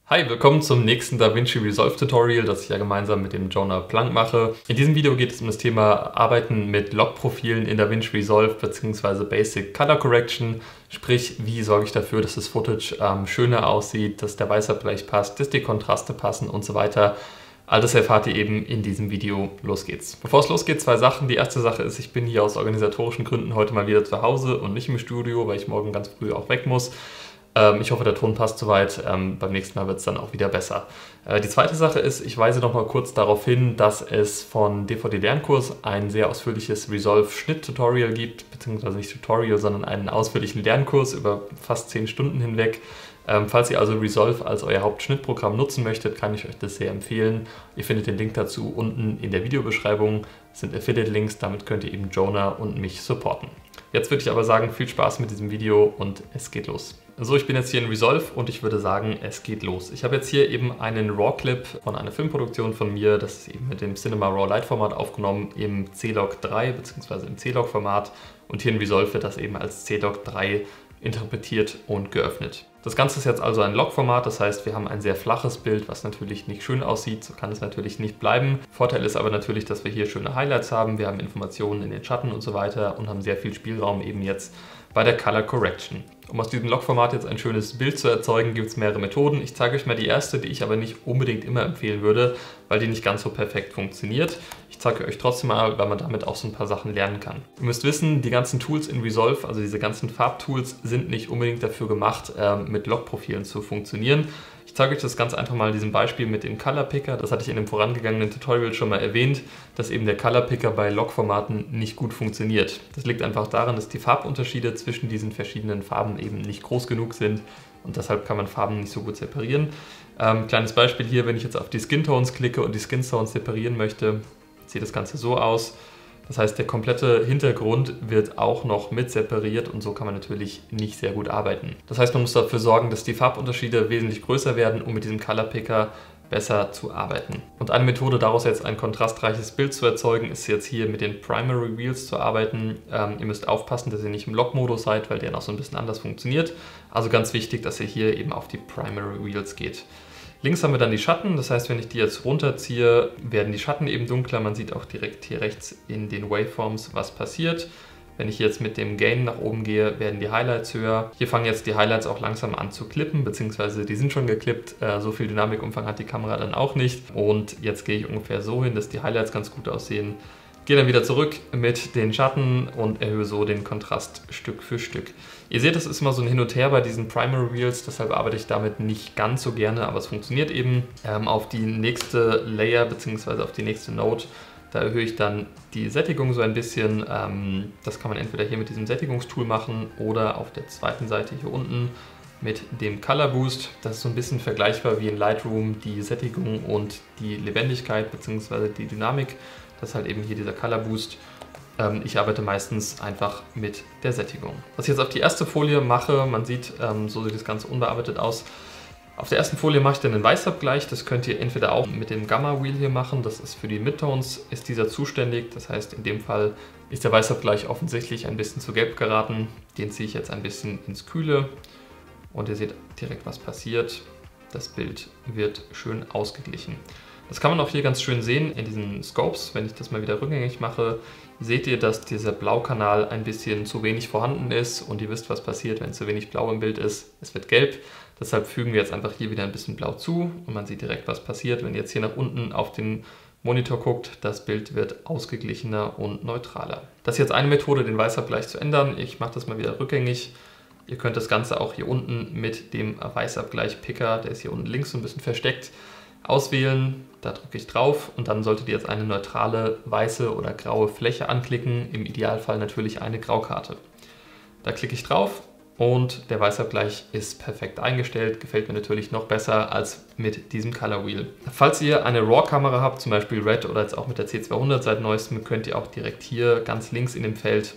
Hi, willkommen zum nächsten DaVinci Resolve Tutorial, das ich ja gemeinsam mit dem Jonah Plank mache. In diesem Video geht es um das Thema Arbeiten mit Log-Profilen in DaVinci Resolve bzw. Basic Color Correction. Sprich, wie sorge ich dafür, dass das Footage schöner aussieht, dass der Weißabgleich passt, dass die Kontraste passen und so weiter. All das erfahrt ihr eben in diesem Video. Los geht's. Bevor es losgeht, zwei Sachen. Die erste Sache ist, ich bin hier aus organisatorischen Gründen heute mal wieder zu Hause und nicht im Studio, weil ich morgen ganz früh auch weg muss. Ich hoffe, der Ton passt soweit. Beim nächsten Mal wird es dann auch wieder besser. Die zweite Sache ist, ich weise noch mal kurz darauf hin, dass es von DVD Lernkurs ein sehr ausführliches Resolve-Schnitt-Tutorial gibt, beziehungsweise nicht Tutorial, sondern einen ausführlichen Lernkurs über fast 10 Stunden hinweg. Falls ihr also Resolve als euer Hauptschnittprogramm nutzen möchtet, kann ich euch das sehr empfehlen. Ihr findet den Link dazu unten in der Videobeschreibung. Das sind Affiliate-Links, damit könnt ihr eben Jonah und mich supporten. Jetzt würde ich aber sagen, viel Spaß mit diesem Video und es geht los. So, ich bin jetzt hier in Resolve und ich würde sagen, es geht los. Ich habe jetzt hier eben einen RAW-Clip von einer Filmproduktion von mir, das ist eben mit dem Cinema Raw Light Format aufgenommen im C-Log 3 bzw. im C-Log Format und hier in Resolve wird das eben als C-Log 3 interpretiert und geöffnet. Das Ganze ist jetzt also ein Log-Format, das heißt, wir haben ein sehr flaches Bild, was natürlich nicht schön aussieht, so kann es natürlich nicht bleiben. Vorteil ist aber natürlich, dass wir hier schöne Highlights haben, wir haben Informationen in den Schatten und so weiter und haben sehr viel Spielraum eben jetzt bei der Color Correction. Um aus diesem Log-Format jetzt ein schönes Bild zu erzeugen, gibt es mehrere Methoden. Ich zeige euch mal die erste, die ich aber nicht unbedingt immer empfehlen würde, weil die nicht ganz so perfekt funktioniert. Ich zeige euch trotzdem mal, weil man damit auch so ein paar Sachen lernen kann. Ihr müsst wissen, die ganzen Tools in Resolve, also diese ganzen Farbtools, sind nicht unbedingt dafür gemacht, mit Log-Profilen zu funktionieren. Ich zeige euch das ganz einfach mal in diesem Beispiel mit dem Color Picker. Das hatte ich in dem vorangegangenen Tutorial schon mal erwähnt, dass eben der Color Picker bei Log-Formaten nicht gut funktioniert. Das liegt einfach daran, dass die Farbunterschiede zwischen diesen verschiedenen Farben eben nicht groß genug sind und deshalb kann man Farben nicht so gut separieren. Kleines Beispiel hier, wenn ich jetzt auf die Skin Tones klicke und die Skin Tones separieren möchte, sieht das Ganze so aus. Das heißt, der komplette Hintergrund wird auch noch mit separiert und so kann man natürlich nicht sehr gut arbeiten. Das heißt, man muss dafür sorgen, dass die Farbunterschiede wesentlich größer werden, um mit diesem Color Picker besser zu arbeiten. Und eine Methode, daraus jetzt ein kontrastreiches Bild zu erzeugen, ist jetzt hier mit den Primary Wheels zu arbeiten. Ihr müsst aufpassen, dass ihr nicht im Log-Modus seid, weil der noch so ein bisschen anders funktioniert. Also ganz wichtig, dass ihr hier eben auf die Primary Wheels geht. Links haben wir dann die Schatten, das heißt, wenn ich die jetzt runterziehe, werden die Schatten eben dunkler. Man sieht auch direkt hier rechts in den Waveforms, was passiert. Wenn ich jetzt mit dem Gain nach oben gehe, werden die Highlights höher. Hier fangen jetzt die Highlights auch langsam an zu klippen, beziehungsweise die sind schon geklippt. So viel Dynamikumfang hat die Kamera dann auch nicht. Und jetzt gehe ich ungefähr so hin, dass die Highlights ganz gut aussehen. Gehe dann wieder zurück mit den Schatten und erhöhe so den Kontrast Stück für Stück. Ihr seht, das ist immer so ein Hin und Her bei diesen Primary Wheels, deshalb arbeite ich damit nicht ganz so gerne, aber es funktioniert eben. Auf die nächste Layer bzw. auf die nächste Node, da erhöhe ich dann die Sättigung so ein bisschen. Das kann man entweder hier mit diesem Sättigungstool machen oder auf der zweiten Seite hier unten mit dem Color Boost. Das ist so ein bisschen vergleichbar wie in Lightroom die Sättigung und die Lebendigkeit bzw. die Dynamik. Das ist halt eben hier dieser Color Boost. Ich arbeite meistens einfach mit der Sättigung. Was ich jetzt auf die erste Folie mache, man sieht, so sieht das Ganze unbearbeitet aus. Auf der ersten Folie mache ich dann den Weißabgleich. Das könnt ihr entweder auch mit dem Gamma Wheel hier machen. Das ist für die Midtones, ist dieser zuständig. Das heißt, in dem Fall ist der Weißabgleich offensichtlich ein bisschen zu gelb geraten. Den ziehe ich jetzt ein bisschen ins Kühle. Und ihr seht direkt, was passiert. Das Bild wird schön ausgeglichen. Das kann man auch hier ganz schön sehen in diesen Scopes. Wenn ich das mal wieder rückgängig mache, seht ihr, dass dieser Blaukanal ein bisschen zu wenig vorhanden ist. Und ihr wisst, was passiert, wenn zu wenig Blau im Bild ist. Es wird gelb. Deshalb fügen wir jetzt einfach hier wieder ein bisschen Blau zu. Und man sieht direkt, was passiert. Wenn ihr jetzt hier nach unten auf den Monitor guckt, das Bild wird ausgeglichener und neutraler. Das ist jetzt eine Methode, den Weißabgleich zu ändern. Ich mache das mal wieder rückgängig. Ihr könnt das Ganze auch hier unten mit dem Weißabgleich-Picker, der ist hier unten links so ein bisschen versteckt, auswählen. Da drücke ich drauf und dann solltet ihr jetzt eine neutrale weiße oder graue Fläche anklicken. Im Idealfall natürlich eine Graukarte. Da klicke ich drauf und der Weißabgleich ist perfekt eingestellt. Gefällt mir natürlich noch besser als mit diesem Color Wheel. Falls ihr eine RAW-Kamera habt, zum Beispiel Red oder jetzt auch mit der C200 seit neuestem, könnt ihr auch direkt hier ganz links in dem Feld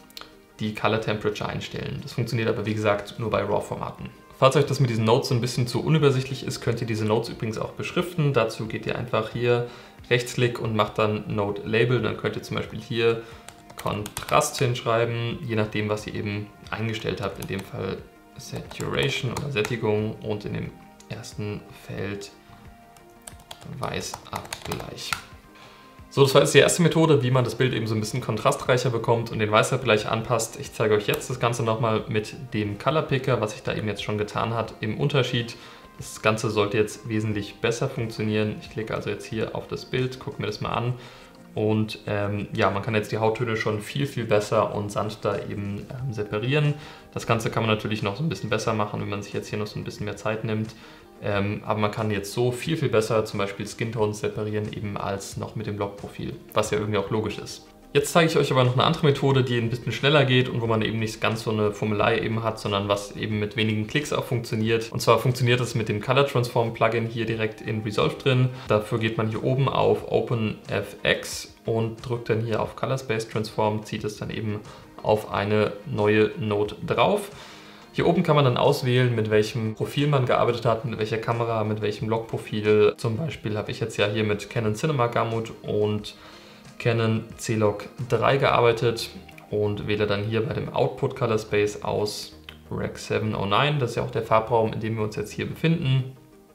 die Color Temperature einstellen. Das funktioniert aber wie gesagt nur bei RAW-Formaten. Falls euch das mit diesen Nodes so ein bisschen zu unübersichtlich ist, könnt ihr diese Nodes übrigens auch beschriften. Dazu geht ihr einfach hier Rechtsklick und macht dann Node Label. Dann könnt ihr zum Beispiel hier Kontrast hinschreiben, je nachdem, was ihr eben eingestellt habt. In dem Fall Saturation oder Sättigung und in dem ersten Feld Weißabgleich. So, das war jetzt die erste Methode, wie man das Bild eben so ein bisschen kontrastreicher bekommt und den Weißabgleich anpasst. Ich zeige euch jetzt das Ganze nochmal mit dem Color Picker, was sich da eben jetzt schon getan hat im Unterschied. Das Ganze sollte jetzt wesentlich besser funktionieren. Ich klicke also jetzt hier auf das Bild, gucke mir das mal an. Und ja, man kann jetzt die Hauttöne schon viel, viel besser und sanfter eben separieren. Das Ganze kann man natürlich noch so ein bisschen besser machen, wenn man sich jetzt hier noch so ein bisschen mehr Zeit nimmt. Aber man kann jetzt so viel, viel besser zum Beispiel Skintones separieren, eben als noch mit dem Logprofil, was ja irgendwie auch logisch ist. Jetzt zeige ich euch aber noch eine andere Methode, die ein bisschen schneller geht und wo man eben nicht ganz so eine Formelei eben hat, sondern was eben mit wenigen Klicks auch funktioniert. Und zwar funktioniert es mit dem Color Transform Plugin hier direkt in Resolve drin. Dafür geht man hier oben auf OpenFX und drückt dann hier auf Color Space Transform, zieht es dann eben auf eine neue Node drauf. Hier oben kann man dann auswählen, mit welchem Profil man gearbeitet hat, mit welcher Kamera, mit welchem Logprofil. Zum Beispiel habe ich jetzt ja hier mit Canon Cinema Gamut und Canon C-Log 3 gearbeitet und wähle dann hier bei dem Output Color Space aus Rec 709. Das ist ja auch der Farbraum, in dem wir uns jetzt hier befinden.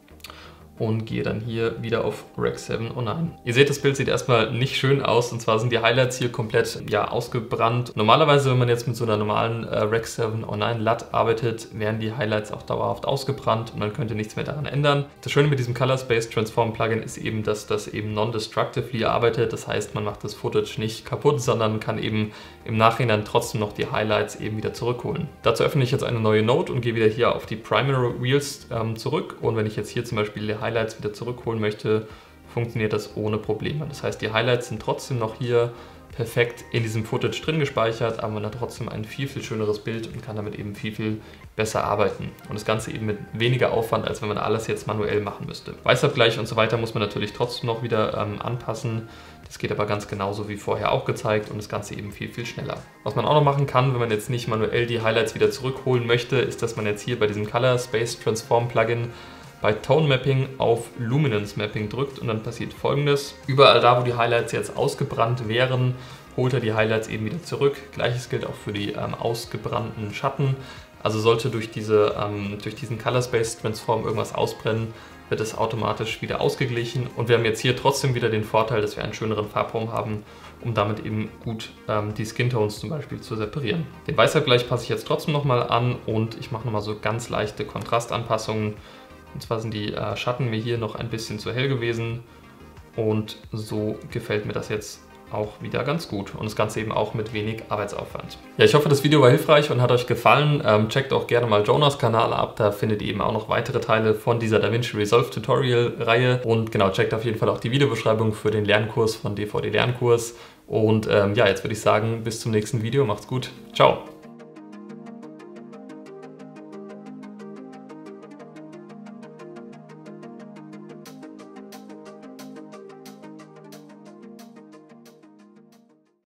Und gehe dann hier wieder auf Rec 709. Ihr seht, das Bild sieht erstmal nicht schön aus, und zwar sind die Highlights hier komplett ausgebrannt. Normalerweise, wenn man jetzt mit so einer normalen Rec 709 LUT arbeitet, wären die Highlights auch dauerhaft ausgebrannt und man könnte nichts mehr daran ändern. Das Schöne mit diesem Color Space Transform Plugin ist eben, dass das eben non-destructively arbeitet. Das heißt, man macht das Footage nicht kaputt, sondern kann eben im Nachhinein trotzdem noch die Highlights eben wieder zurückholen. Dazu öffne ich jetzt eine neue Node und gehe wieder hier auf die Primary Wheels zurück. Und wenn ich jetzt hier zum Beispiel die Highlights wieder zurückholen möchte, funktioniert das ohne Probleme. Das heißt, die Highlights sind trotzdem noch hier perfekt in diesem Footage drin gespeichert, aber man hat trotzdem ein viel, viel schöneres Bild und kann damit eben viel, viel besser arbeiten. Und das Ganze eben mit weniger Aufwand, als wenn man alles jetzt manuell machen müsste. Weißabgleich und so weiter muss man natürlich trotzdem noch wieder anpassen. Das geht aber ganz genauso wie vorher auch gezeigt und das Ganze eben viel, viel schneller. Was man auch noch machen kann, wenn man jetzt nicht manuell die Highlights wieder zurückholen möchte, ist, dass man jetzt hier bei diesem Color Space Transform Plugin bei Tone Mapping auf Luminance Mapping drückt und dann passiert Folgendes. Überall da, wo die Highlights jetzt ausgebrannt wären, holt er die Highlights eben wieder zurück. Gleiches gilt auch für die ausgebrannten Schatten. Also sollte durch diesen Color Space Transform irgendwas ausbrennen, wird es automatisch wieder ausgeglichen. Und wir haben jetzt hier trotzdem wieder den Vorteil, dass wir einen schöneren Farbraum haben, um damit eben gut die Skintones zum Beispiel zu separieren. Den Weißabgleich passe ich jetzt trotzdem nochmal an und ich mache nochmal so ganz leichte Kontrastanpassungen. Und zwar sind die Schatten mir hier noch ein bisschen zu hell gewesen und so gefällt mir das jetzt auch wieder ganz gut und das Ganze eben auch mit wenig Arbeitsaufwand. Ja, ich hoffe, das Video war hilfreich und hat euch gefallen. Checkt auch gerne mal Jonas Kanal ab, da findet ihr eben auch noch weitere Teile von dieser DaVinci Resolve Tutorial Reihe und genau, checkt auf jeden Fall auch die Videobeschreibung für den Lernkurs von DVD Lernkurs und ja, jetzt würde ich sagen, bis zum nächsten Video, macht's gut, ciao!